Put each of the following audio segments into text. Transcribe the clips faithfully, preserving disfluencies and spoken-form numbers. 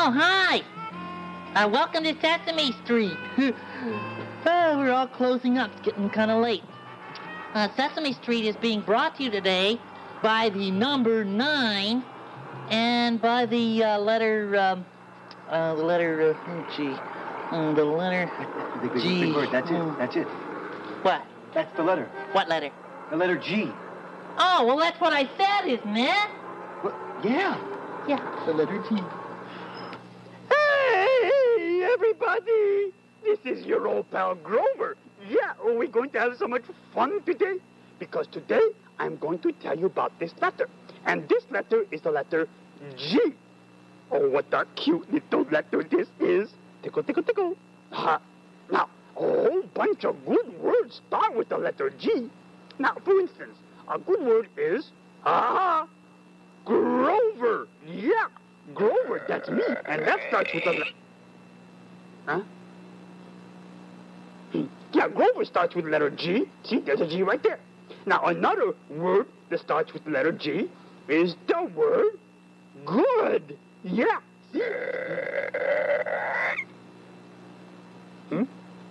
Oh, hi. Uh, welcome to Sesame Street. Oh, we're all closing up. It's getting kind of late. Uh, Sesame Street is being brought to you today by the number nine and by the uh, letter, um, uh, the letter, uh, oh, gee, uh, the letter Big, big, G. big word. That's Oh. it. That's it. What? That's the letter. What letter? The letter G. Oh, well, that's what I said, isn't it? What? Yeah. Yeah, the letter G. Hey, everybody! This is your old pal Grover. Yeah, are we going to have so much fun today? Because today I'm going to tell you about this letter. And this letter is the letter G. Oh, what a cute little letter this is. Tickle, tickle, tickle. Uh, now, a whole bunch of good words start with the letter G. Now, for instance, a good word is, ah, Grover. Yeah, Grover, that's me. And that starts with the letter. Huh? Hmm. Yeah, Grover starts with the letter G. See, there's a G right there. Now, another word that starts with the letter G is the word good. Yeah. See? Hmm?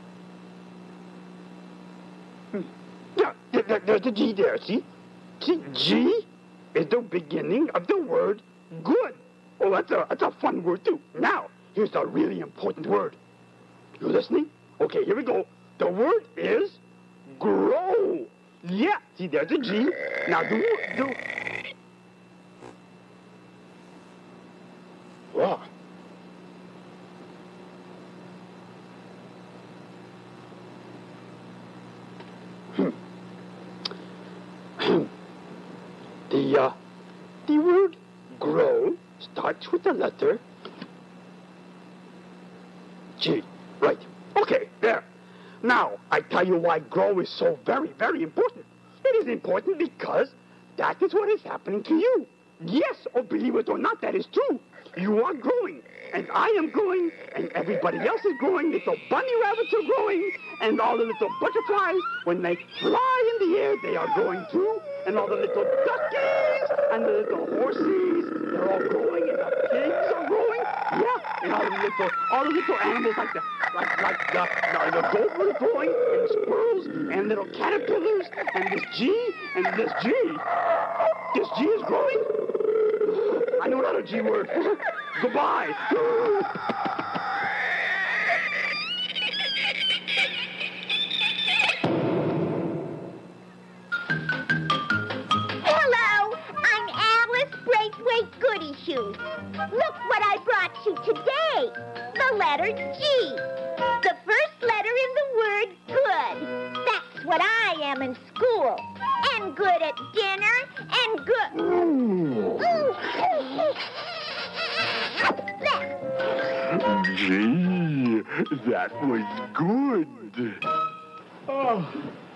Hmm. Yeah, there, there- there's the G there, see? See, G is the beginning of the word good. Oh, that's a, that's a fun word, too. Now, here's a really important word. You listening? Okay, here we go. The word is grow. Yeah, see, there's a G. Now, the word, the... Wow. Hmm. the, uh, the word grow starts with the letter G. Right. Okay, there. Now, I tell you why grow is so very, very important. It is important because that is what is happening to you. Yes, or believe it or not, that is true. You are growing, and I am growing, and everybody else is growing. Little bunny rabbits are growing, and all the little butterflies, when they fly in the air, they are growing too. And all the little duckies and the little horses, they're all growing, and the pigs are growing. Yeah, and all the little, all the little animals like the, like, like the, the, the goat are growing, and squirrels, and little caterpillars, and this G, and this G. This G is growing? I know another G word. Goodbye. Hello, I'm Alice Braithwaite Goody Shoes. Look what I brought you today. The letter G. The first letter in the word good. That's what I am in school. And good at dinner, and good... Ooh. There. Gee, that was good. Oh.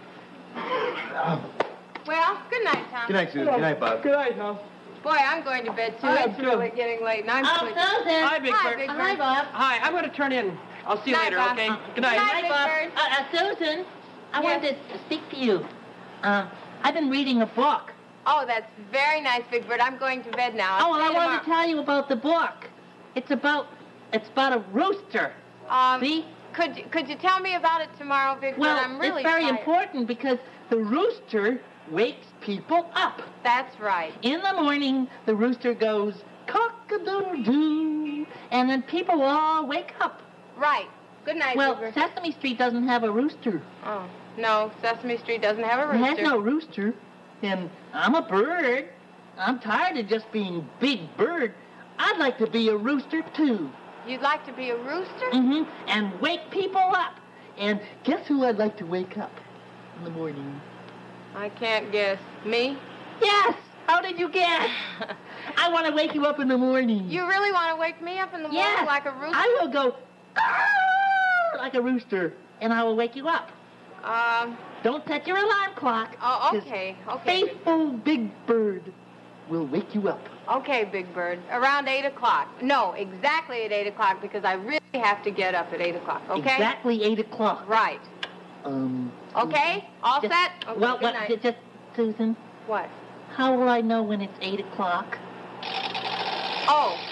Well, good night, Tom. Good night, Susan. Good night, Bob. Good night, Tom. Boy, I'm going to bed too. I It's am, really too. getting late, and I'm Oh, sleeping. Susan. Hi, Big Hi, Bird. Big Bird. Hi, Bob. Hi, I'm going to turn in. I'll see you Night, later, Bob. okay? Uh, Good night. Night. Hi, Bob. Big Bird. Uh, uh, Susan, I Yes. wanted to speak to you. Uh, I've been reading a book. Oh, that's very nice, Big Bird. I'm going to bed now. I'll Oh, well, see I you wanted to tomorrow. tell you about the book. It's about, it's about a rooster. Um, See? Could you, could you tell me about it tomorrow, Big Well, Bird? I'm really it's very tired. important because the rooster wakes people up. That's right. In the morning, the rooster goes cock-a-doodle-doo, and then people all wake up. Right. Good night, Well, Big Bird. Sesame Street doesn't have a rooster. Oh, no, Sesame Street doesn't have a It rooster. has no rooster. And I'm a bird. I'm tired of just being Big Bird. I'd like to be a rooster, too. You'd like to be a rooster? Mm-hmm. And wake people up. And guess who I'd like to wake up in the morning? I can't guess. Me? Yes! How did you guess? I want to wake you up in the morning. You really want to wake me up in the morning Yes. like a rooster? I will go "Caw," like a rooster, and I will wake you up. Um, Don't set your alarm clock. oh, 'cause okay, okay. Faithful Big Bird will wake you up. Okay, Big Bird. Around eight o'clock. No, exactly at eight o'clock because I really have to get up at eight o'clock, okay? Exactly eight o'clock. Right. Um. Okay? All just- set? Okay, well, good what, night. ju- just, Susan, What? how will I know when it's eight o'clock? Oh,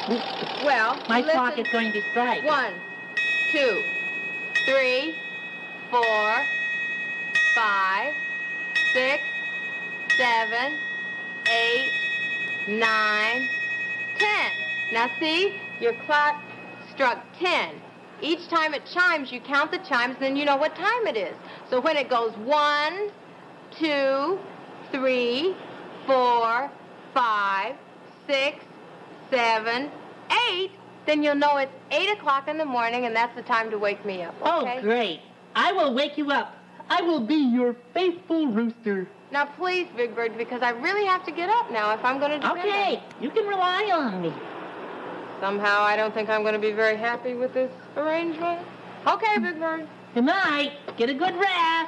Well, My listen. clock is going to strike. One, two, three, four, five, six, seven, eight, nine, ten. Now see, your clock struck ten. Each time it chimes, you count the chimes, then you know what time it is. So when it goes one, two, three, four, five, six, seven, eight, then you'll know it's eight o'clock in the morning, and that's the time to wake me up, okay? Oh, great. I will wake you up. I will be your faithful rooster. Now, please, Big Bird, because I really have to get up now if I'm going to do Okay, you can rely on me. Somehow, I don't think I'm going to be very happy with this arrangement. Okay, Big Bird. Good night. Get a good rest.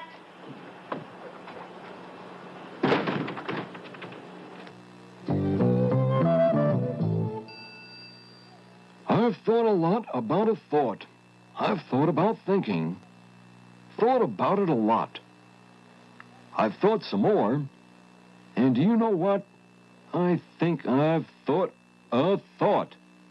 I've thought a lot about a thought. I've thought about thinking. Thought about it a lot. I've thought some more. And do you know what? I think I've thought a thought.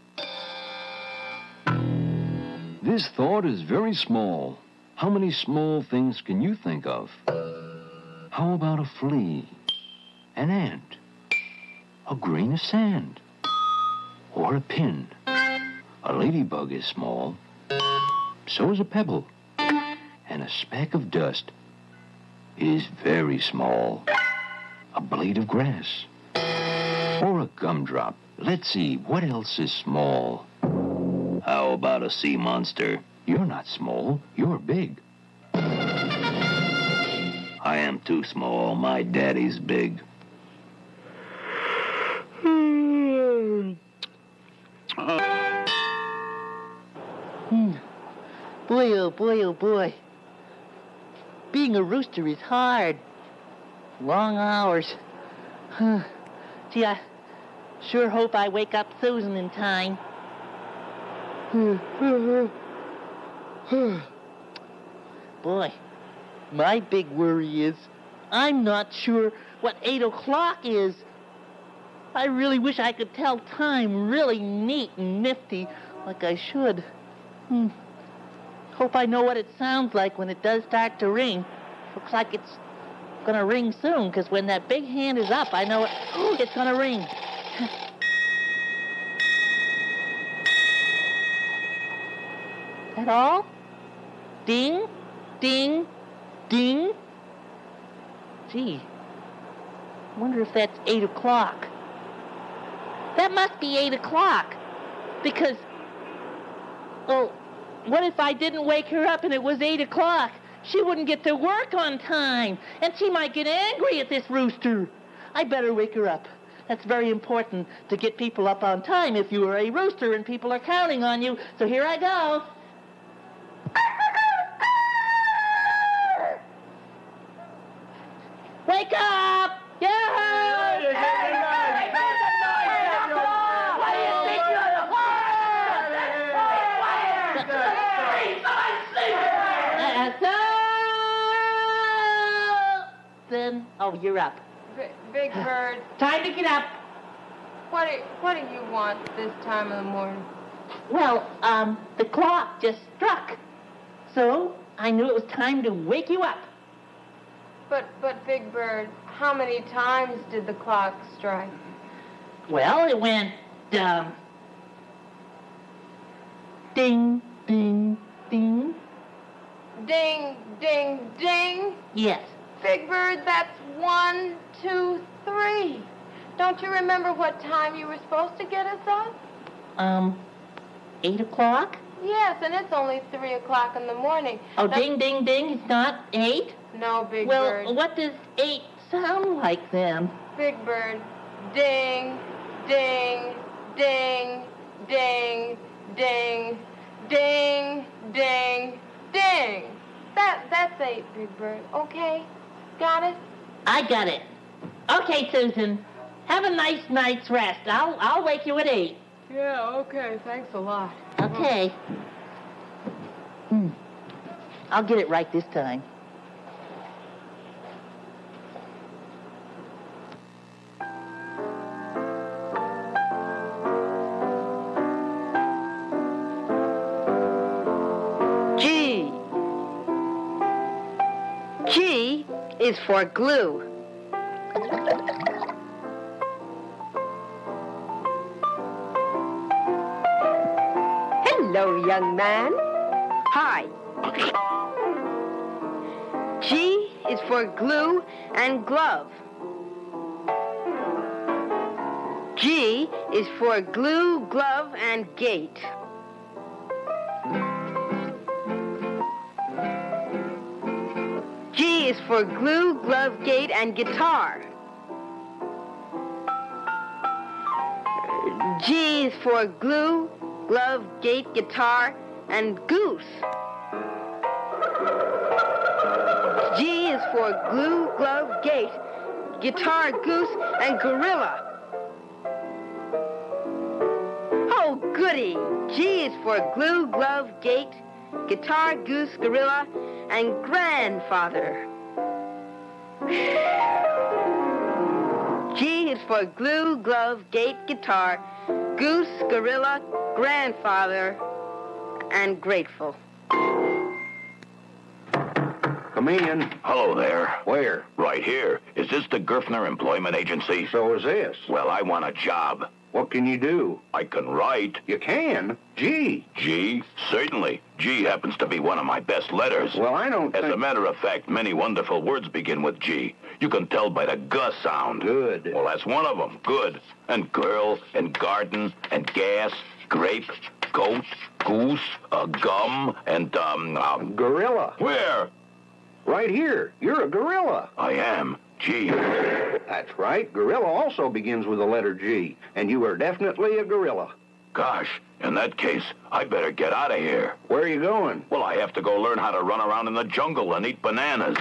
This thought is very small. How many small things can you think of? How about a flea, an ant, a grain of sand, or a pin? A ladybug is small. So is a pebble. And a speck of dust is very small. A blade of grass. Or a gumdrop. Let's see, what else is small? How about a sea monster? You're not small, you're big. I am too small, my daddy's big. Hmm. Boy, oh boy, oh boy. Being a rooster is hard. Long hours. Huh. Gee, I sure hope I wake up Susan in time. Boy, my big worry is I'm not sure what eight o'clock is. I really wish I could tell time really neat and nifty like I should. Hmm. Hope I know what it sounds like when it does start to ring. Looks like it's gonna ring soon, because when that big hand is up, I know it, it's gonna ring. That all? Ding, ding, ding. Gee, I wonder if that's eight o'clock. That must be eight o'clock, because, oh, what if I didn't wake her up and it was eight o'clock? She wouldn't get to work on time, and she might get angry at this rooster. I better wake her up. That's very important to get people up on time if you are a rooster and people are counting on you. So here I go. Wake up! Yeah! Then, oh, you're up. B- Big Bird, Time to get up. what do, what do you want this time of the morning? Well, um, the clock just struck. So I knew it was time to wake you up. But, but Big Bird, how many times did the clock strike? Well, it went, um, ding, ding, ding. Ding, ding, ding. Yes. Big Bird, that's one, two, three. Don't you remember what time you were supposed to get us up? Um, eight o'clock? Yes, and it's only three o'clock in the morning. Oh, Now- ding, ding, ding. It's not eight? No, Big Well, Bird. what does eight sound like then? Big Bird. Ding, ding, ding, ding, ding, ding, ding, ding. That, that's eight, Big Bird. Okay? Got it? I got it. Okay, Susan. Have a nice night's rest. I'll, I'll wake you at eight. Yeah, okay. Thanks a lot. Okay. Hmm. I'll get it right this time. is for glue. Hello, young man. Hi. G is for glue and glove. G is for glue, glove, and gate. G is for glue, glove, gate, and guitar. G is for glue, glove, gate, guitar, and goose. G is for glue, glove, gate, guitar, goose, and gorilla. Oh, goody! G is for glue, glove, gate, guitar, goose, gorilla, and grandfather. G is for glue, glove, gate, guitar, goose, gorilla, grandfather, and grateful. Come in. Hello there. Where? Right here. Is this the Gerfner Employment Agency? So is this. Well, I want a job. What can you do? I can write. You can? G. G? Certainly. G happens to be one of my best letters. Well, I don't As think... a matter of fact, many wonderful words begin with G. You can tell by the G sound. Good. Well, that's one of them. Good. And girl, and garden, and gas, grape, goat, goose, uh, gum, and, um, um... Gorilla. Where? Right here. You're a gorilla. I am. G. That's right. Gorilla also begins with the letter G. And you are definitely a gorilla. Gosh, in that case, I better get out of here. Where are you going? Well, I have to go learn how to run around in the jungle and eat bananas.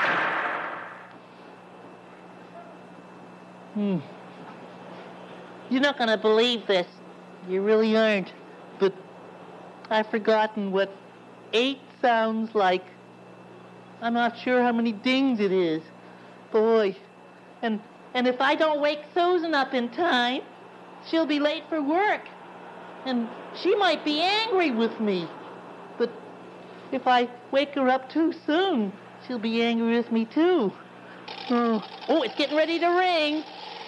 Hmm. You're not gonna believe this. You really aren't. But I've forgotten what eight sounds like. I'm not sure how many dings it is. Boy. And and if I don't wake Susan up in time, she'll be late for work. And she might be angry with me. But if I wake her up too soon, she'll be angry with me too. Oh, oh, it's getting ready to ring.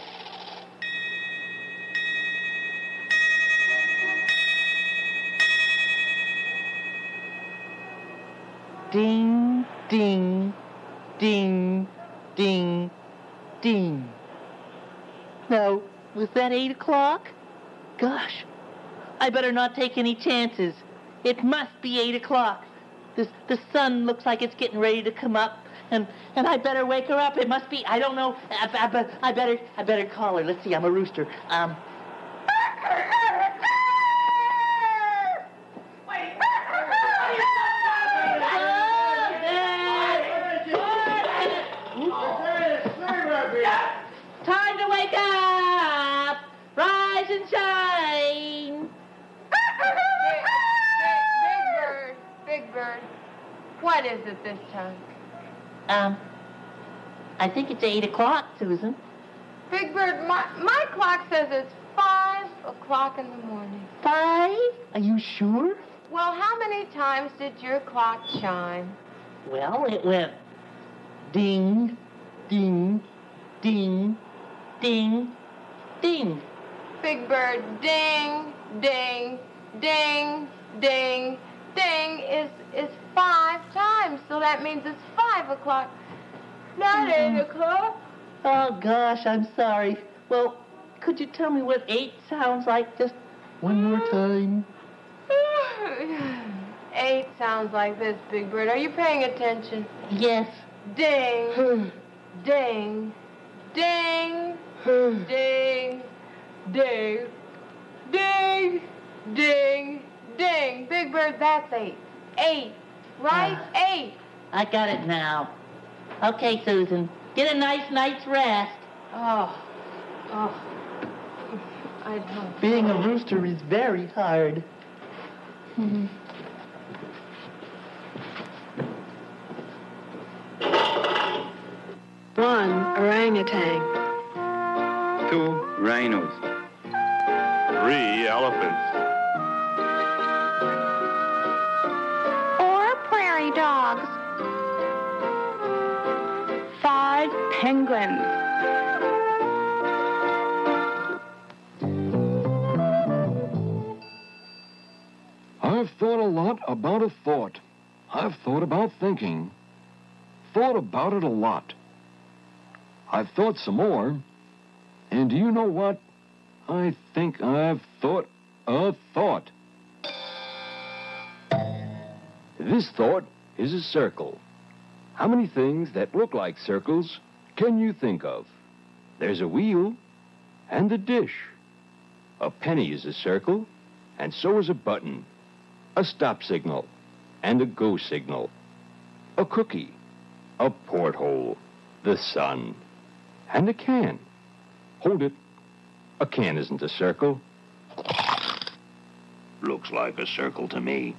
Ding, ding, ding, ding, ding. Now, was that eight o'clock? Gosh, I better not take any chances. It must be eight o'clock. This, the sun looks like it's getting ready to come up, and, and I better wake her up. It must be, I don't know, I, I, I better, I better call her. Let's see, I'm a rooster. Um... Time to wake up! Rise and shine! Big Bird, Big Bird, what is it this time? Um, I think it's eight o'clock, Susan. Big Bird, my, my clock says it's five o'clock in the morning. Five? Are you sure? Well, how many times did your clock chime? Well, it went ding, ding, ding, ding, ding. Big Bird, ding, ding, ding, ding, ding is is five times, so that means it's five o'clock, not eight o'clock. Oh, gosh, I'm sorry. Well, could you tell me what eight sounds like just one more time? Eight sounds like this, Big Bird. Are you paying attention? Yes. Ding, ding, ding, ding, ding, ding, ding, ding. Big Bird, that's eight. Eight, right? Uh, Eight. I got it now. Okay, Susan, get a nice night's rest. Oh, oh. I don't. Being a rooster is very hard. One orangutan. Two rhinos. Three elephants. Four prairie dogs. Five penguins. I've thought a lot about a thought. I've thought about thinking. Thought about it a lot. I've thought some more. And do you know what? I think I've thought a thought. This thought is a circle. How many things that look like circles can you think of? There's a wheel and a dish. A penny is a circle, and so is a button. A stop signal and a go signal. A cookie, a porthole, the sun, and a can. Hold it. A can isn't a circle. Looks like a circle to me.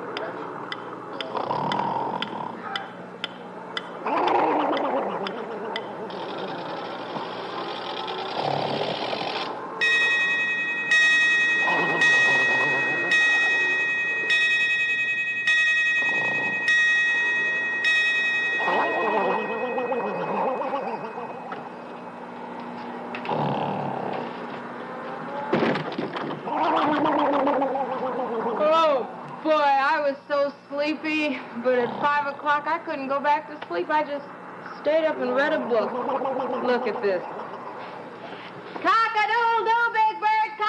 But at five o'clock, I couldn't go back to sleep. I just stayed up and read a book. Look at this. Cock-a-doodle-doo, Big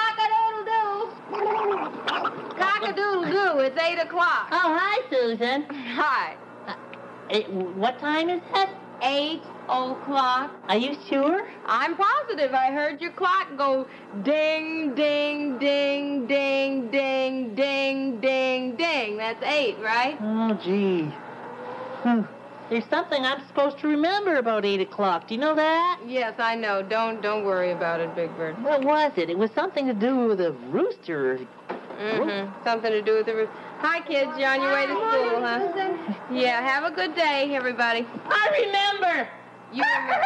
Bird, cock-a-doodle-doo. Cock-a-doodle-doo, it's eight o'clock. Oh, hi, Susan. Hi. Uh, it, what time is it? Eight o'clock. Are you sure? I'm positive. I heard your clock go ding, ding, ding, ding, ding, ding, ding, ding. That's eight, right? Oh, gee. Hmm. There's something I'm supposed to remember about eight o'clock. Do you know that? Yes, I know. Don't don't worry about it, Big Bird. What was it? It was something to do with a rooster. Mm-hmm. Something to do with the rooster. Hi, kids. You're on your way to school, huh? Yeah, have a good day, everybody. I remember. You remember.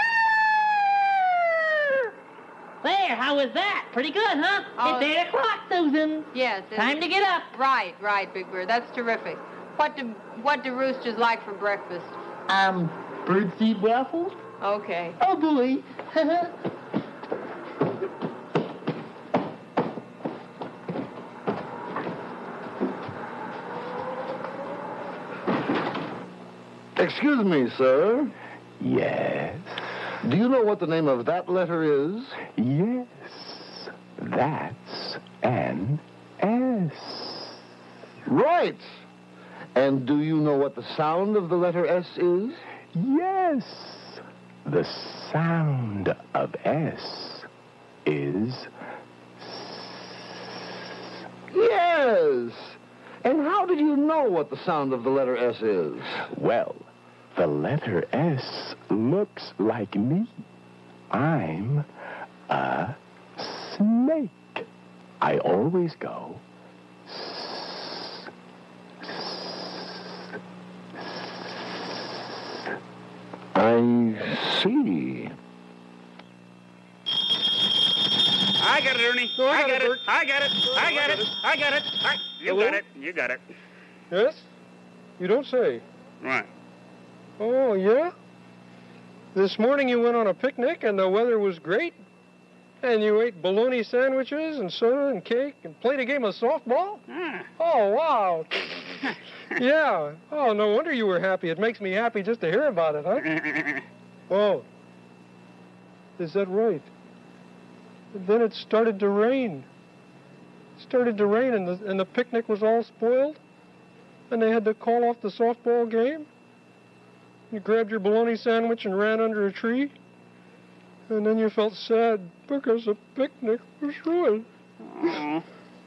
There, how was that? Pretty good, huh? Oh, it's eight o'clock, Susan. Yes. Time to get up. Right, right, Big Bird. That's terrific. What do what do roosters like for breakfast? Um, birdseed waffles. Okay. Oh, boy. Excuse me, sir. Yes? Do you know what the name of that letter is? Yes. That's an S. Right. And do you know what the sound of the letter S is? Yes. The sound of S is Yes. And how did you know what the sound of the letter S is? Well, the letter S looks like me. I'm a snake. I always go s, s, s. I see. I got it, Ernie. No, I I got got it, it. Bert. I got it. I got it. I got it. I- You Hello? got it. You got it. Yes? You don't say. Right. Oh, yeah? This morning you went on a picnic and the weather was great? And you ate bologna sandwiches and soda and cake and played a game of softball? Ah. Oh, wow. Yeah. Oh, no wonder you were happy. It makes me happy just to hear about it, huh? Oh. Is that right? And then it started to rain. It started to rain and the, and the picnic was all spoiled? And they had to call off the softball game? You grabbed your bologna sandwich and ran under a tree? And then you felt sad because the picnic was ruined. Oh.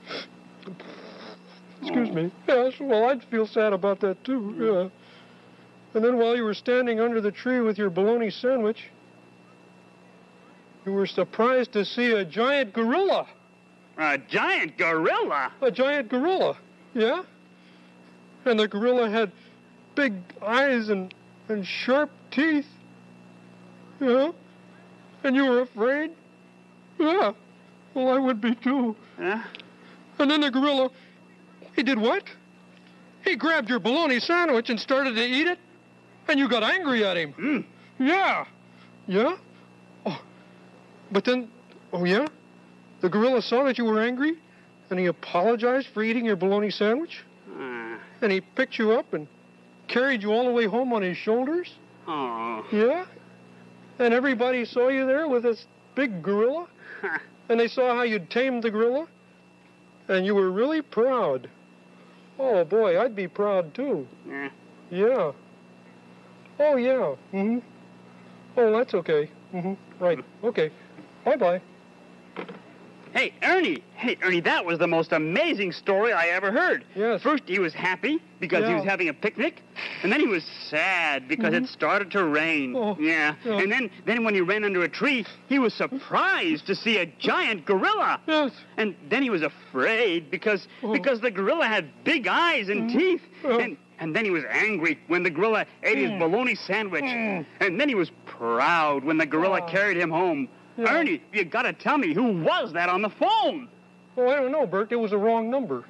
Excuse me. Yes, well, I'd feel sad about that, too, yeah. And then while you were standing under the tree with your bologna sandwich, you were surprised to see a giant gorilla. A giant gorilla? A giant gorilla, yeah? And the gorilla had big eyes and, and sharp teeth. Yeah? And you were afraid? Yeah. Well, I would be, too. Huh? And then the gorilla, he did what? He grabbed your bologna sandwich and started to eat it, and you got angry at him. Mm. Yeah. Yeah? Oh, but then, oh yeah? The gorilla saw that you were angry, and he apologized for eating your bologna sandwich? Uh, And he picked you up and carried you all the way home on his shoulders? oh. Yeah? And everybody saw you there with this big gorilla? And they saw how you'd tamed the gorilla? And you were really proud. Oh, boy, I'd be proud, too. Yeah. Yeah. Oh, yeah. Mm-hmm. Oh, that's okay. Mm-hmm. Right. Okay. Bye-bye. Hey, Ernie. Hey, Ernie, that was the most amazing story I ever heard. Yes. First, he was happy because he Yeah. was having a picnic. And then he was sad because Mhm. it started to rain. Oh, yeah. yeah. And then, then when he ran under a tree, he was surprised to see a giant gorilla. Yes. And then he was afraid because Oh. because the gorilla had big eyes and teeth. Oh. And and then he was angry when the gorilla ate his bologna sandwich. Mm. And then he was proud when the gorilla Oh. carried him home. Yeah. Ernie, you gotta tell me, who was that on the phone? Oh, I don't know, Bert. It was a wrong number.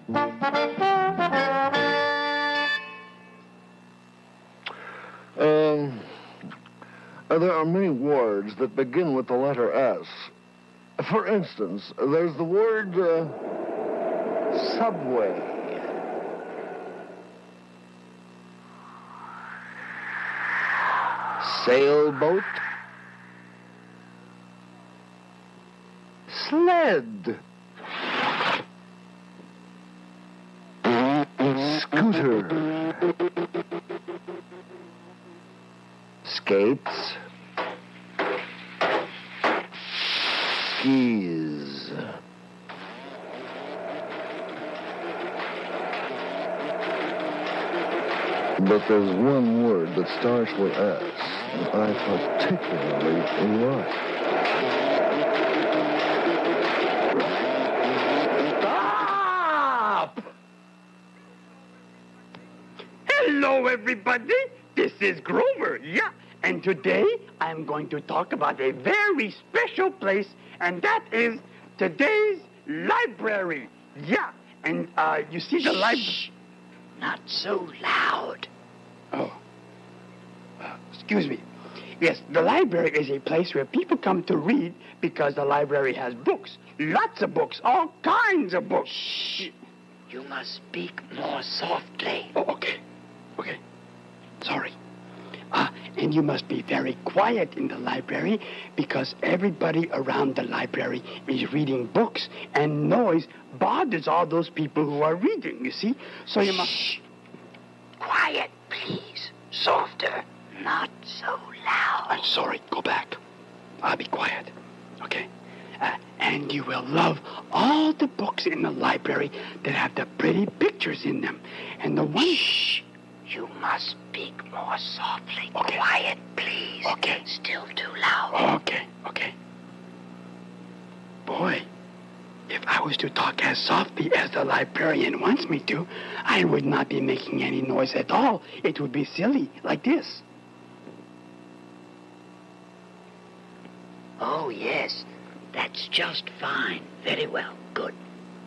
Um, uh, there are many words that begin with the letter S. For instance, there's the word uh, subway. Sailboat. Sled. Scooter. Skates. Skis. But there's one word that starts with S that I particularly like. Stop! Hello, everybody. This is Grover. Yeah. And today I'm going to talk about a very special place, and that is today's library. Yeah. And uh, you see the library. Not so loud. Oh. Uh, excuse me. Yes, the library is a place where people come to read because the library has books. Lots of books. All kinds of books. Shh. You must speak more softly. Oh, okay. Okay. Sorry. Uh, and you must be very quiet in the library because everybody around the library is reading books, and noise bothers all those people who are reading, you see? So you must... Shh. Quiet, please. Softer. Not so loud. I'm sorry. Go back. I'll be quiet. Okay? Uh, and you will love all the books in the library that have the pretty pictures in them. And the ones... Shh. You must speak more softly. Okay. Quiet, please. Okay. Still too loud. Okay, okay. Boy, if I was to talk as softly as the librarian wants me to, I would not be making any noise at all. It would be silly, like this. Oh, yes. That's just fine. Very well. Good.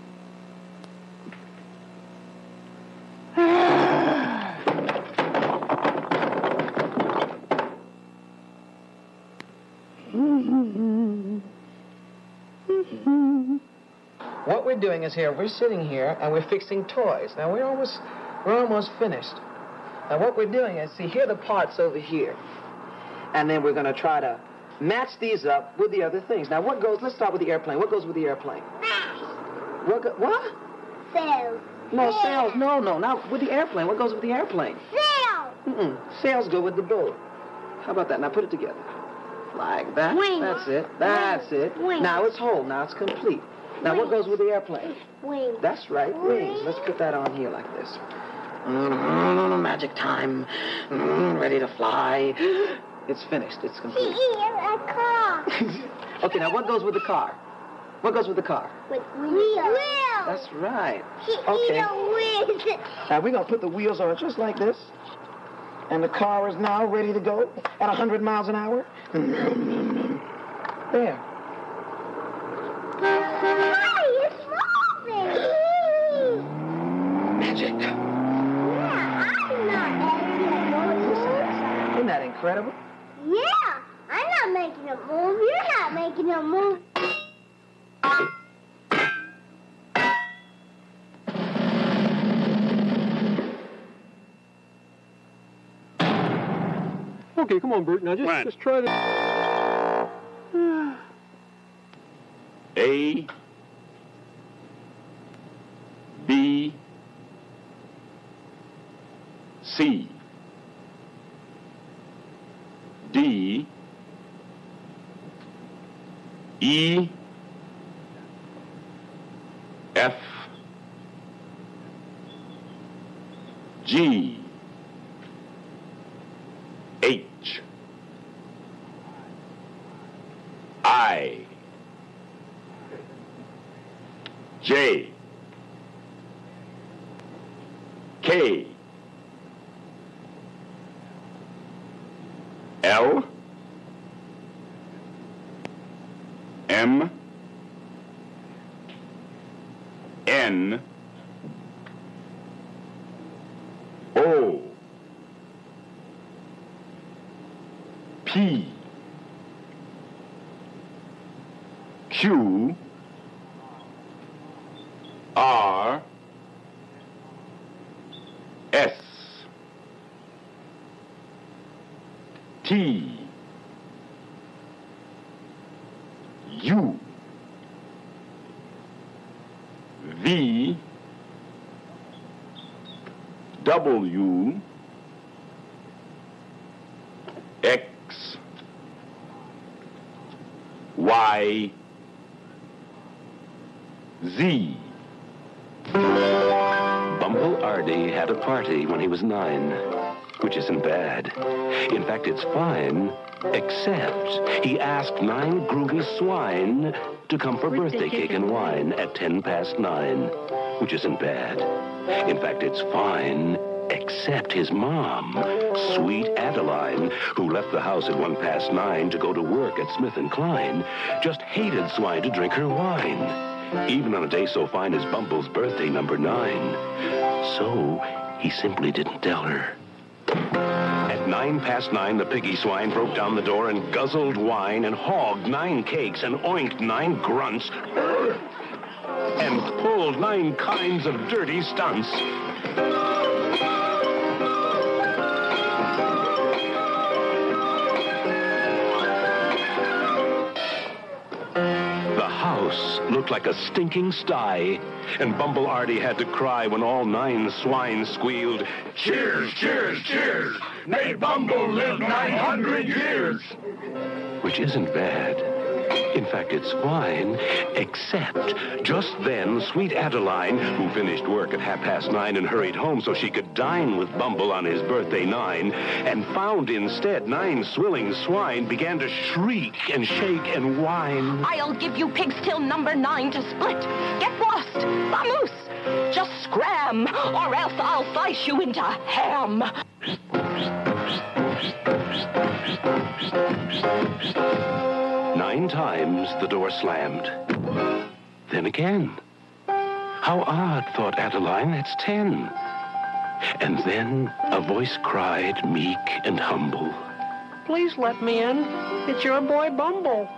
What we're doing is here, we're sitting here and we're fixing toys. Now we're almost, we're almost finished. Now what we're doing is, see, here are the parts over here. And then we're going to try to match these up with the other things. Now what goes, let's start with the airplane. What goes with the airplane? What? Go, what? Sails. No, sails. No, no, not with the airplane. What goes with the airplane? Sails. Mm-mm. Sails go with the boat. How about that? Now put it together. Like that. Wings. That's it. That's it. Wings. Now it's whole. Now it's complete. Now what goes with the airplane? Wings. That's right, wings. Let's put that on here like this. Mm, magic time. Mm, ready to fly. It's finished. It's complete. Here, a car. Okay, now what goes with the car? What goes with the car? With wheels. Wheels. That's right. She Okay. eat a wheel. Now we're going to put the wheels on just like this. And the car is now ready to go at one hundred miles an hour. There. Hey, it's moving. Magic. Yeah, I'm not making a noise. Isn't that incredible? Yeah, I'm not making a move. You're not making a move. Okay, come on, Bert. Now just, just try to... A, B, C, D, E, F, G, H, I, J, K, L, M, N, O, P, Q, R, S, T, U, V, W, X, Y, Z. Bumble Ardy had a party when he was nine, which isn't bad. In fact, it's fine, except he asked nine groovy swine to come for birthday cake and wine at ten past nine, which isn't bad. In fact, it's fine, except his mom, sweet Adeline, who left the house at one past nine to go to work at Smith and Klein, just hated swine to drink her wine, even on a day so fine as Bumble's birthday number nine. So he simply didn't tell her. At nine past nine, the piggy swine broke down the door and guzzled wine and hogged nine cakes and oinked nine grunts and pulled nine kinds of dirty stunts. The house looked like a stinking sty, and Bumble Ardy had to cry when all nine swine squealed, "Cheers, cheers, cheers! May Bumble live nine hundred years!" Which isn't bad. In fact, it's fine, except just then, sweet Adeline, who finished work at half past nine and hurried home so she could dine with Bumble on his birthday nine, and found instead nine swilling swine, began to shriek and shake and whine. I'll give you pigs till number nine to split. Get lost, vamoose. Just scram, or else I'll slice you into ham. Nine times the door slammed. Then again. How odd, thought Adeline, that's ten. And then a voice cried, meek and humble, Please let me in. It's your boy Bumble.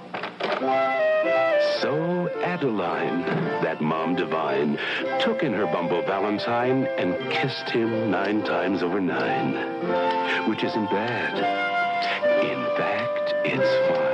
So Adeline, that mom divine, took in her Bumble Valentine and kissed him nine times over nine, which isn't bad. In fact, it's fine.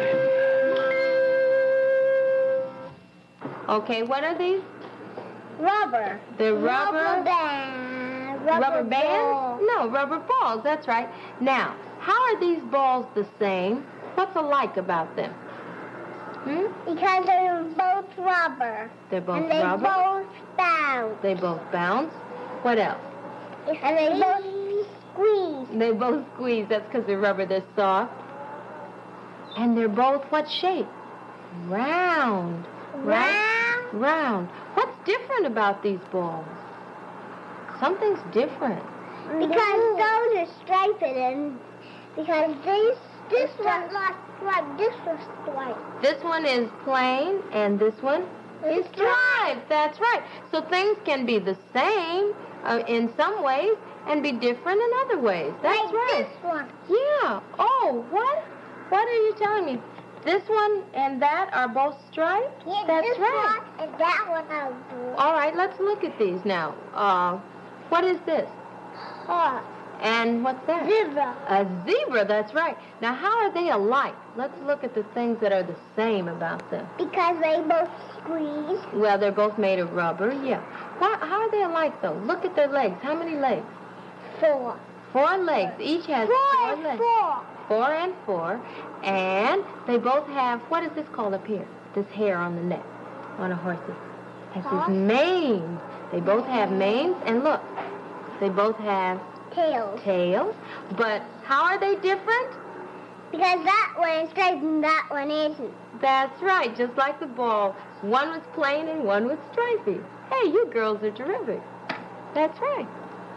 Okay, what are these? Rubber. The rubber... Rubber band. Rubber, Rubber bands? ball. No, rubber balls, that's right. Now, how are these balls the same? What's alike about them? Hmm? Because they're both rubber. They're both and they rubber? both bounce. They both bounce. What else? And they both squeeze. They both squeeze. That's because they're rubber, they're soft. And they're both what shape? Round. Right? Round? Round. What's different about these balls? Something's different. Because those are striped and because these, this one lost stripe, this was striped. This one is plain, and this one is striped. That's right. So things can be the same uh, in some ways and be different in other ways. That's like right. This one. Yeah. Oh, what? What are you telling me? This one and that are both striped? Yeah, That's this right. one and that one are blue. All right, let's look at these now. Uh, what is this? Horse. And what's that? Zebra. A zebra, that's right. Now, how are they alike? Let's look at the things that are the same about them. Because they both squeeze. Well, they're both made of rubber, yeah. Why, how are they alike, though? Look at their legs. How many legs? Four. Four legs. Each has Four four and legs. four. Four and four. And they both have, what is this called up here? This hair on the neck on a horse's. That's Huh? his mane. They both have manes, and look, they both have Tails. tails. But how are they different? Because that one is striped and that one isn't. That's right, just like the ball. One was plain and one was stripy. Hey, you girls are terrific. That's right.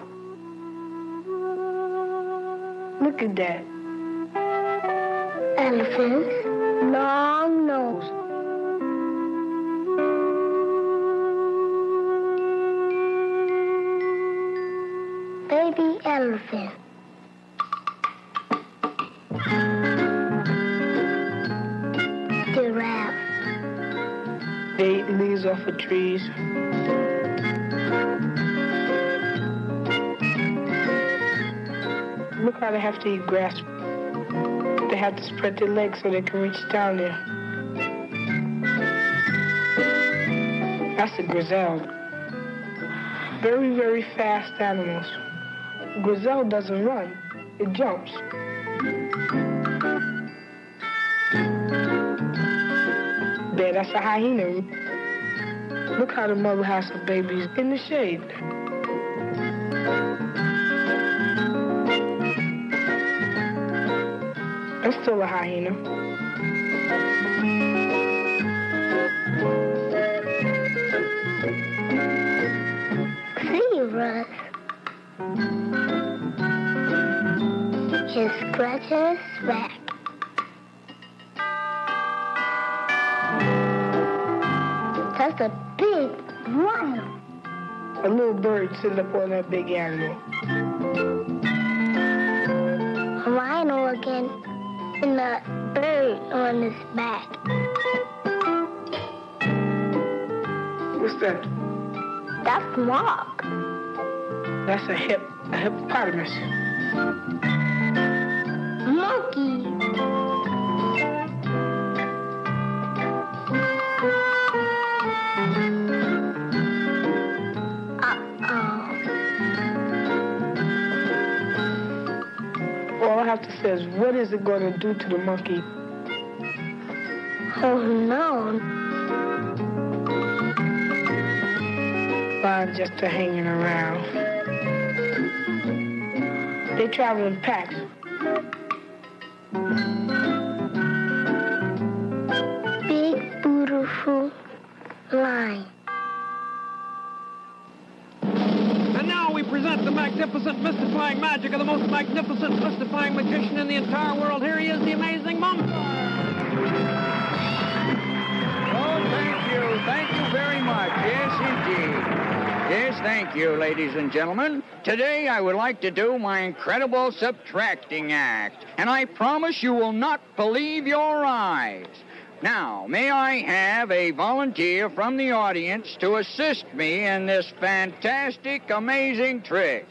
Look at that. Elephants. Long nose. Baby elephant. Giraffe. They eat leaves off of trees. Look how they have to eat grass. They have to spread their legs so they can reach down there. That's a gazelle. Very, very fast animals. Gazelle doesn't run, it jumps. There, that's a hyena. Look how the mother has her babies in the shade. That's still a hyena. Zebras. His scratches back. That's a big rhino. A little bird sitting up on that big animal. A rhino again. And a bird on his back. What's that? That's Mark. That's a hip, a hippopotamus. Monkey. All I have to say is, what is it going to do to the monkey? Oh, no. Fine, just a hanging around. They travel in packs. Big, beautiful line. And now we present the magnificent mystifying magic of the most magnificent mystifying magician in the entire world. Here he is, the amazing Mumford. Oh, thank you. Thank you very much. Yes, indeed. Yes, thank you, ladies and gentlemen. Today I would like to do my incredible subtracting act, and I promise you will not believe your eyes. Now, may I have a volunteer from the audience to assist me in this fantastic, amazing trick?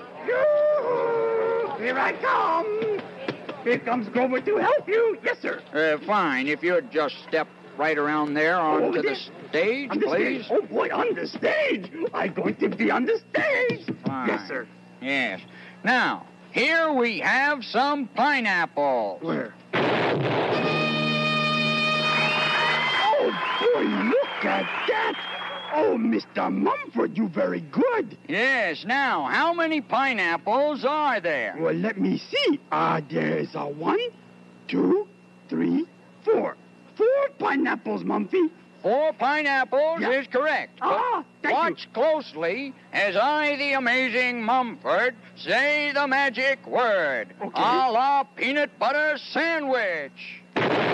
Here I come. Here comes Grover to help you. Yes, sir. Uh, fine. If you'd just step right around there onto Oh, the yes. stage, On the please. stage. Oh, boy, on the stage. I'm going to be on the stage. Fine. Yes, sir. Yes. Now, here we have some pineapples. Where? Oh, boy, look at that. Oh, Mister Mumford, you very good. Yes. Now, how many pineapples are there? Well, let me see. Ah, uh, there's a one, two, three, four. Four pineapples, Mumphy. Four pineapples Yeah. is correct. But Ah, thank watch closely as I, the amazing Mumford, say the magic word. Okay. A la peanut butter sandwich.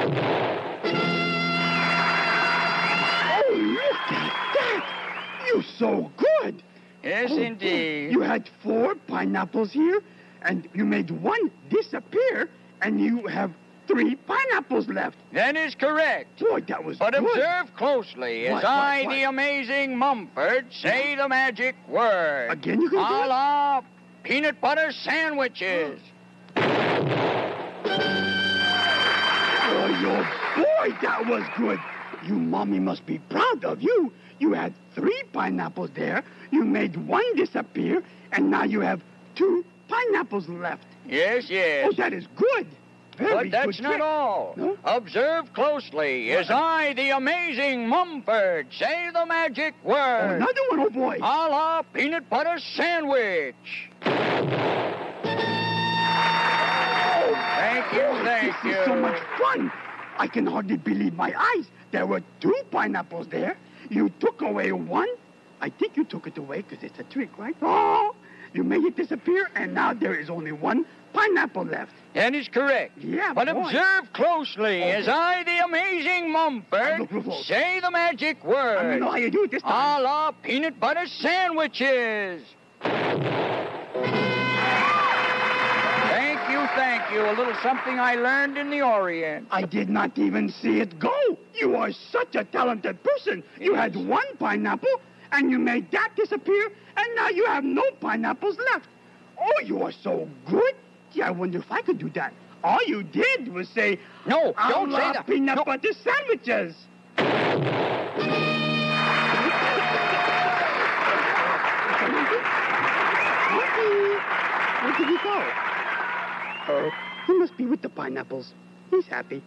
Oh, look at that. You're so good. Yes, Oh, indeed. You had four pineapples here, and you made one disappear, and you have three pineapples left. That is correct. Boy, that was But good. observe closely as What, I, what, what? the amazing Mumford, say the magic word. Again, you can do A it? la peanut butter sandwiches. Oh, your boy, that was good. You mommy must be proud of you. You had three pineapples there. You made one disappear, and now you have two pineapples left. Yes, yes. Oh, that is good. Very But that's good not trick. all. No? Observe closely as I, the amazing Mumford, say the magic Oh, word. another one, oh boy. A la peanut butter sandwich. Thank you, thank this you. is so much fun. I can hardly believe my eyes. There were two pineapples there. You took away one. I think you took it away because it's a trick, right? Oh, you made it disappear, and now there is only one pineapple left. That is correct. Yeah, But boy. observe closely Okay. as I, the amazing Mumford, Look, look, look. say the magic word. I don't know how you do it this time. A la peanut butter sandwiches. Thank you, thank you. A little something I learned in the Orient. I did not even see it go. You are such a talented person. You had one pineapple, and you made that disappear, and now you have no pineapples left. Oh, you are so good. Gee, I wonder if I could do that. All you did was say, No, "I don't say love that. peanut No. butter sandwiches." Where did he go? Oh, he must be with the pineapples. He's happy.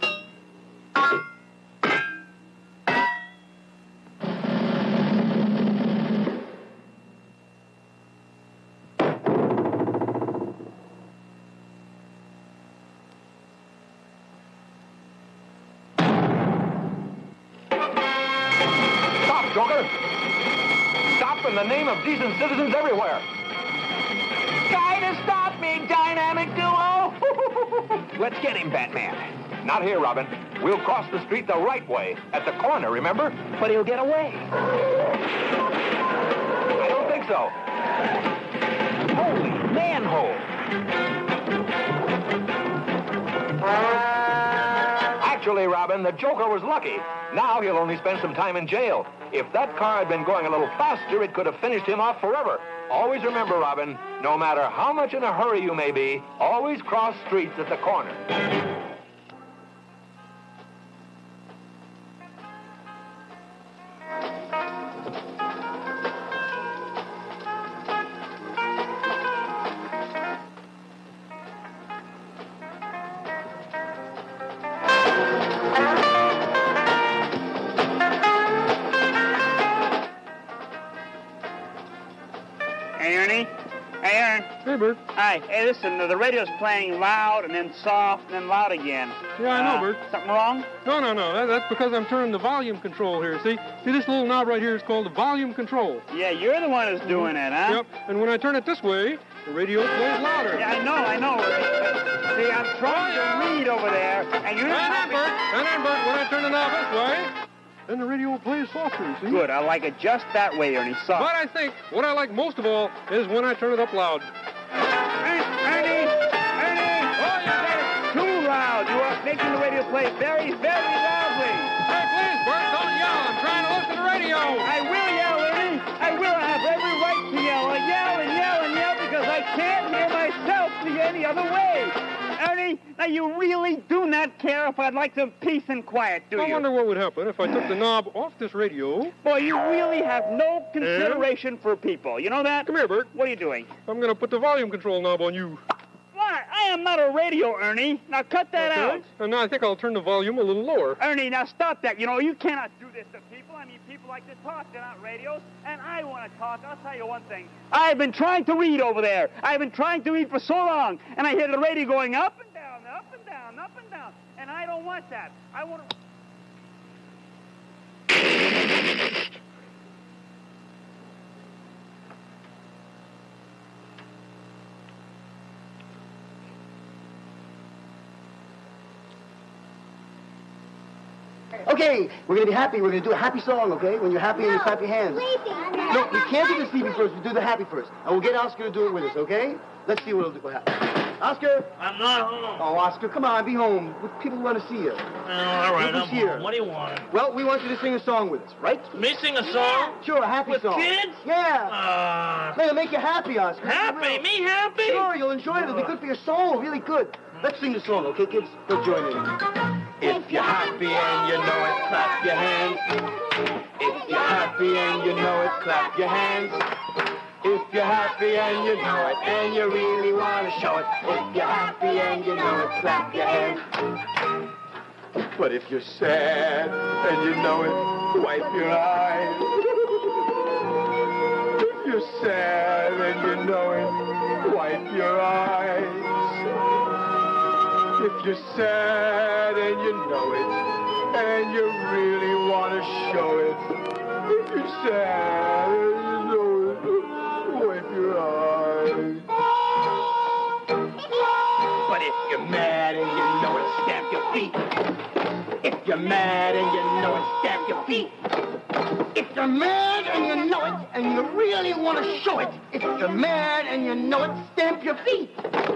Stop, Joker! Stop in the name of decent citizens everywhere! Try to stop me, dynamic duo. Let's get him, Batman. Not here, Robin. We'll cross the street the right way, at the corner, remember? But he'll get away. I don't think so. Holy manhole! Actually, Robin, the Joker was lucky. Now he'll only spend some time in jail. If that car had been going a little faster, it could have finished him off forever. Always remember, Robin, no matter how much in a hurry you may be, always cross streets at the corner. Hey, Ernie. Hey, Ern. Hey, Bert. Hi. Hey, listen, the radio's playing loud and then soft and then loud again. Yeah, I know, Uh, Bert. Something wrong? No, no, no. That, that's because I'm turning the volume control here. See? See, this little knob right here is called the volume control. Yeah, you're the one who's doing it, huh? Yep. And when I turn it this way, the radio plays louder. Yeah, I know, I know. See, I'm trying to read over there, and you're not And then, helping. Bert, and then, Bert, when I turn the knob this way, then the radio plays softer, see? Good, I like it just that way, Ernie. Soft. But I think what I like most of all is when I turn it up loud. Ernie! Ernie! Oh, you got it too loud. You are making the radio play very, very loudly. Hey, please, Bert, don't yell. I'm trying to listen to the radio. I will yell, Ernie. I will. I have every right to yell. I yell and yell and yell because I can't hear myself the any other way. Ernie, now you really do not care if I'd like some peace and quiet, do I you? wonder what would happen if I took the knob off this radio. Boy, you really have no consideration for people. You know that? Come here, Bert. What are you doing? I'm going to put the volume control knob on you. Why? I am not a radio, Ernie. Now cut that Okay. out. And now I think I'll turn the volume a little lower. Ernie, now stop that. You know, you cannot do this to people. I mean, people like to talk. They're not radios. And I want to talk. I'll tell you one thing. I've been trying to read over there. I've been trying to read for so long. And I hear the radio going up and down, up and down, up and down. And I don't want that. I want to... Okay, we're gonna be happy. We're gonna do a happy song, okay? When you're happy and you clap your hands. No, we can't do the sleepy first. We do the happy first. And we'll get Oscar to do it with us, okay? Let's see what'll what happens. Oscar! I'm not home. Oh, Oscar, come on, be home. People want to see you. Oh, all right, Who's I'm here? home. What do you want? Well, we want you to sing a song with us, right? Me sing a song? Sure, a happy With song. kids? Yeah. Uh, It'll make you happy, Oscar. Happy? Me happy? Sure, you'll enjoy it. It'll be good for your soul, really good. Let's sing the song, okay, kids? Go join in. If you're happy and you know it, clap your hands. If you're happy and you know it, clap your hands. If you're happy and you know it, and you really want to show it. If you're happy and you know it, clap your hands. But if you're sad and you know it, wipe your eyes. If you're sad and you know it, wipe your eyes. If you're sad and you know it, and you really want to show it. If you're sad and you know it, wipe your eyes. But if you're mad and you know it, stamp your feet. If you're mad and you know it, stamp your feet. If you're mad and you know it, and you really want to show it. If you're mad and you know it, stamp your feet.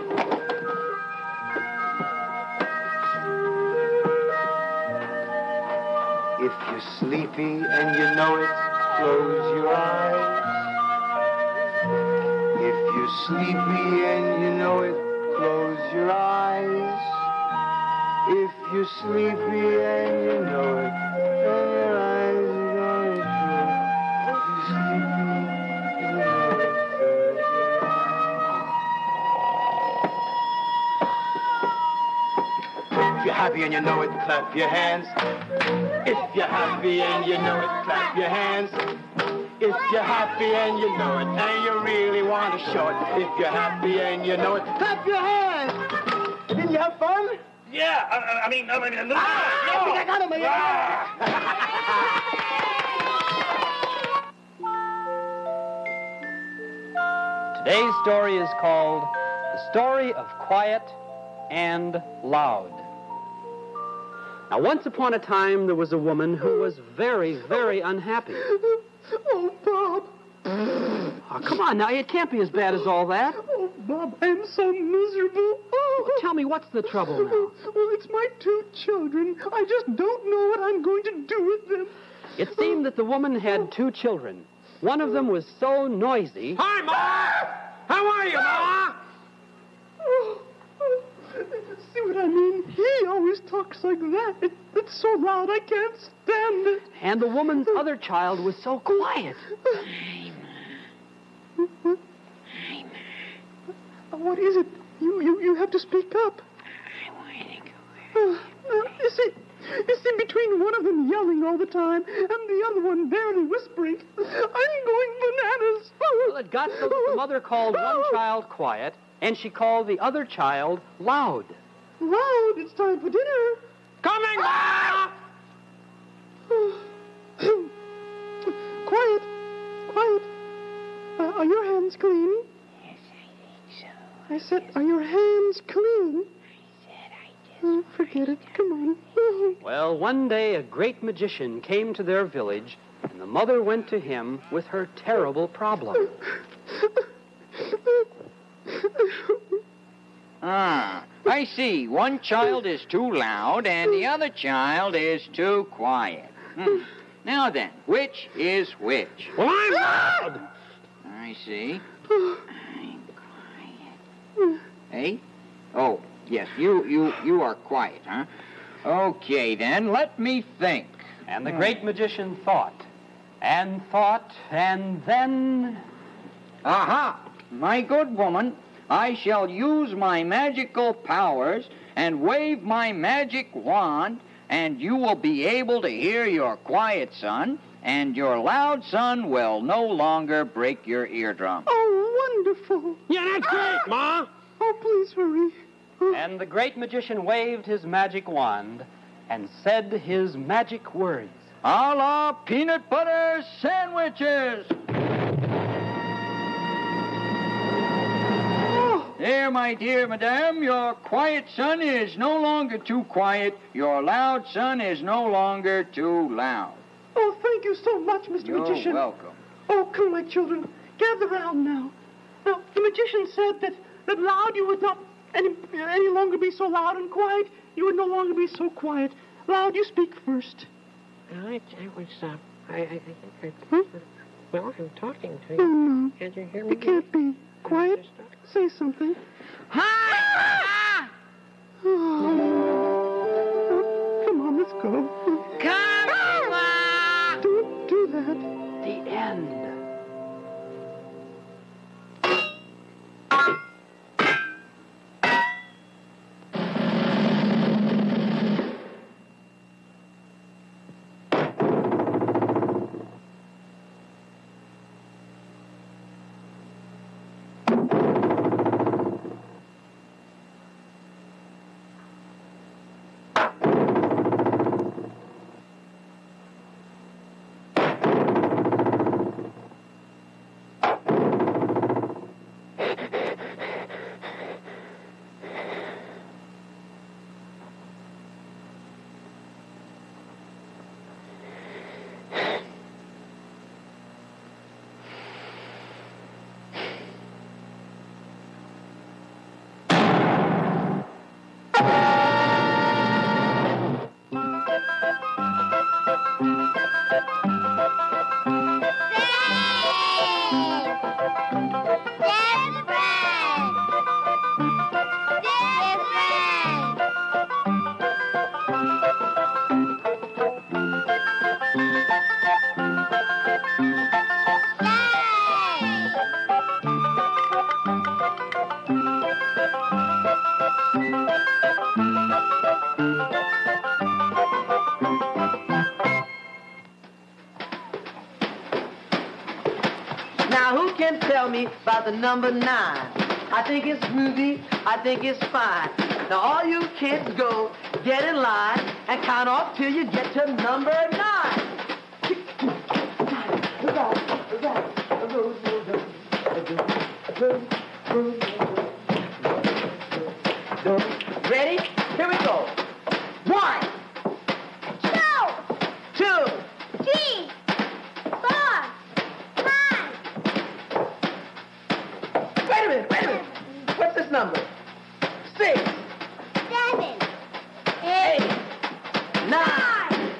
If you're sleepy and you know it, close your eyes. If you're sleepy and you know it, close your eyes. If you're sleepy and you know it, and your eyes are going to. If you're sleepy, you know it, close your eyes. If you're happy and you know it, clap your hands. If you're happy and you know it, clap your hands. If you're happy and you know it, and you really want to show it. If you're happy and you know it, clap your hands. Didn't you have fun? Yeah, I, I mean, I mean, no. Ah, I think I got him again. Ah. Today's story is called The Story of Quiet and Loud. Now, once upon a time, there was a woman who was very, very unhappy. Oh, Bob. Oh, come on now, it can't be as bad as all that. Oh, Bob, I'm so miserable. Oh. Well, tell me, what's the trouble now? Well, it's my two children. I just don't know what I'm going to do with them. It seemed that the woman had two children. One of them was so noisy... Hi, Ma! How are you, Ma? Oh, oh. See what I mean? He always talks like that. It, it's so loud, I can't stand it. And the woman's other child was so quiet. What is it? You, you, you have to speak up. I want to go. Uh, uh, you see, you see, between one of them yelling all the time and the other one barely whispering, I'm going bananas. Well, it got so that the mother called one child quiet, and she called the other child loud. Loud? It's time for dinner. Coming, Ma! Quiet, quiet. Uh, are your hands clean? Yes, I think so. I said, are your hands clean? I said I just... Oh, forget it. Come on. Well, one day a great magician came to their village, and the mother went to him with her terrible problem. Ah, I see. One child is too loud, and the other child is too quiet. Hmm. Now then, which is which? Well, I'm loud. I see. I'm quiet. Hey? Oh, yes, you, you, you are quiet, huh? Okay, then, let me think. And the great magician thought, and thought, and then... Aha! My good woman, I shall use my magical powers and wave my magic wand, and you will be able to hear your quiet son, and your loud son will no longer break your eardrum. Oh, wonderful. Yeah, that's great, Ma. Oh, please hurry. And the great magician waved his magic wand and said his magic words. A la peanut butter sandwiches! There, my dear madame, your quiet son is no longer too quiet. Your loud son is no longer too loud. Oh, thank you so much, Mister You're Magician. welcome. Oh, come, my children. Gather round now. Now, the magician said that, that loud you would not any, any longer be so loud and quiet, you would no longer be so quiet. Loud, you speak first. I, I was, uh, I, I, I think I, Huh? well, I'm talking to Oh, you. no. Can't you hear me? It can't be. Quiet. Say something. Hi! Oh. Come on, let's go. Come on! Don't do that. The end. Now, who can tell me about the number nine? I think it's groovy. I think it's fine. Now, all you kids go, get in line, and count off till you get to number nine. Ready? Here we go. One. Two. Three, four, five. Wait a minute, wait a minute. What's this number? Six, Seven, eight, nine.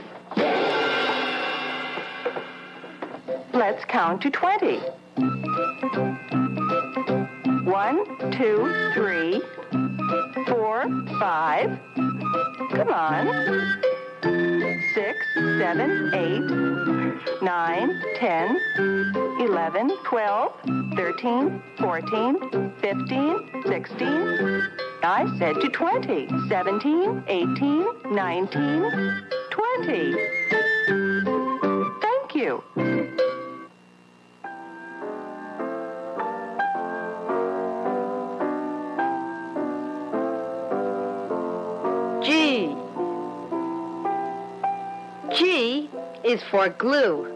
Let's count to twenty. One, two, three, four, five. Come on. Six, seven, eight, nine, ten, eleven, twelve, thirteen, fourteen, fifteen, sixteen. I said to twenty. Seventeen, eighteen, nineteen, twenty. Thank you. G. G is for glue.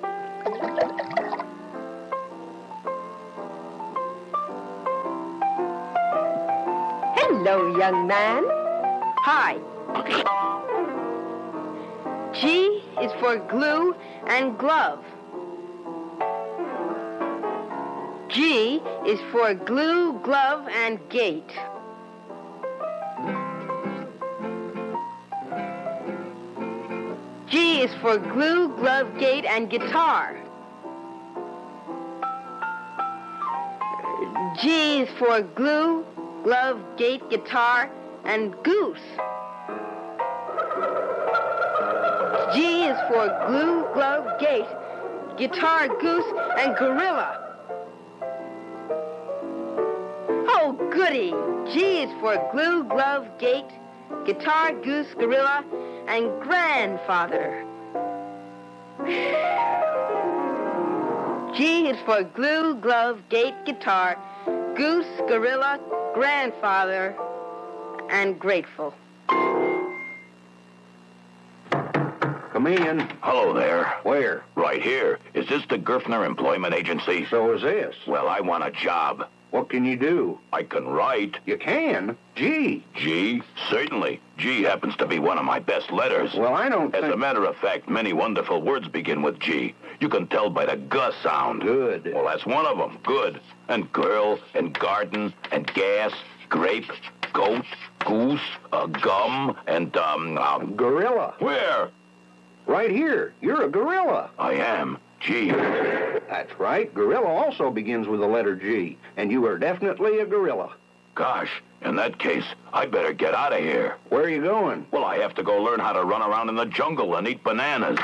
Hello, young man. Hi. G is for glue and glove. G is for glue, glove, and gate. G is for glue, glove, gate, and guitar. G is for glue, glove, gate, guitar, and goose. G is for glue, glove, gate, guitar, goose, and gorilla. Oh, goody! G is for glue, glove, gate, guitar, goose, gorilla, and grandfather. G is for glue, glove, gate, guitar, goose, gorilla, grandfather, and grateful. Come in. Hello there. Where? Right here. Is this the Gerfner Employment Agency? So is this. Well, I want a job. What can you do? I can write. You can? G. G? Certainly. G happens to be one of my best letters. Well, I don't As a matter of fact, many wonderful words begin with G. You can tell by the G sound. Good. Well, that's one of them. Good. And girl, and garden, and gas, grape, goat, goose, uh, gum, and, um, um... Gorilla. Where? Right here. You're a gorilla. I am. G. That's right. Gorilla also begins with the letter G, and you are definitely a gorilla. Gosh, in that case, I better get out of here. Where are you going? Well, I have to go learn how to run around in the jungle and eat bananas.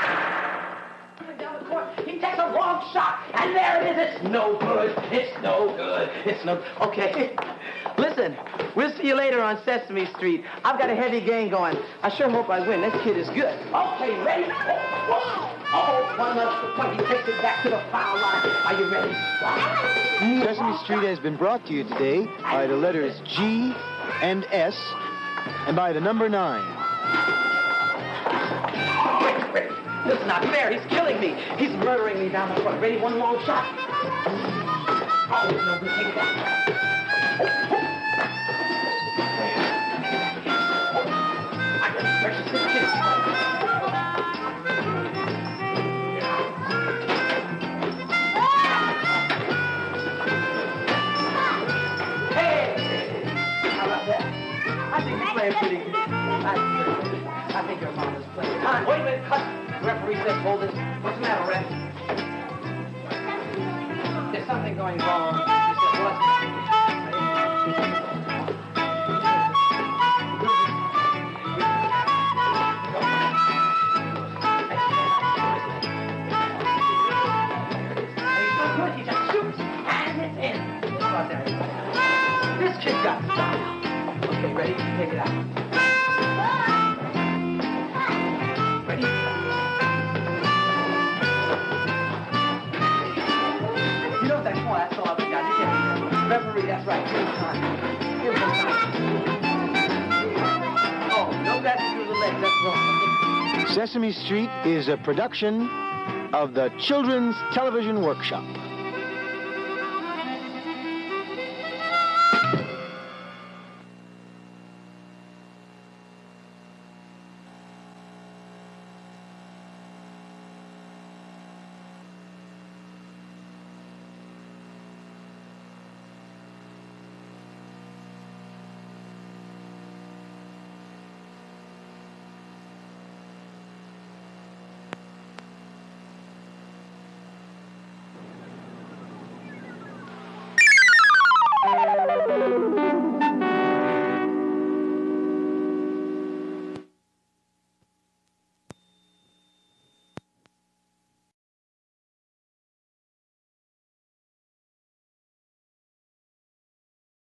He takes a long shot, and there it is. It's no good. It's no good. It's no... Okay. Listen, we'll see you later on Sesame Street. I've got a heavy game going. I sure hope I win. This kid is good. Okay, ready? Oh, oh, one another point. He takes it back to the foul line. Are you ready? Sesame Street has been brought to you today by the letters G and S and by the number nine. Wait, wait. This is not fair. He's killing me. He's murdering me down the front. Ready? One long shot. Oh, it's no good. Take it back. Precious little kid. Hey! How about that? I think you're playing pretty good. I, I think your mom is playing. Come on, wait a minute, cut. The referee says hold it. What's the matter, ref? There's something going wrong. He said what? This kid got style. Okay, ready? Take it out. Ready? You know that point, that's all I've got. You can't. Referee, that's right. Give him time. Give him time. Oh, no, that's through the leg. That's wrong. Sesame Street is a production of the Children's Television Workshop.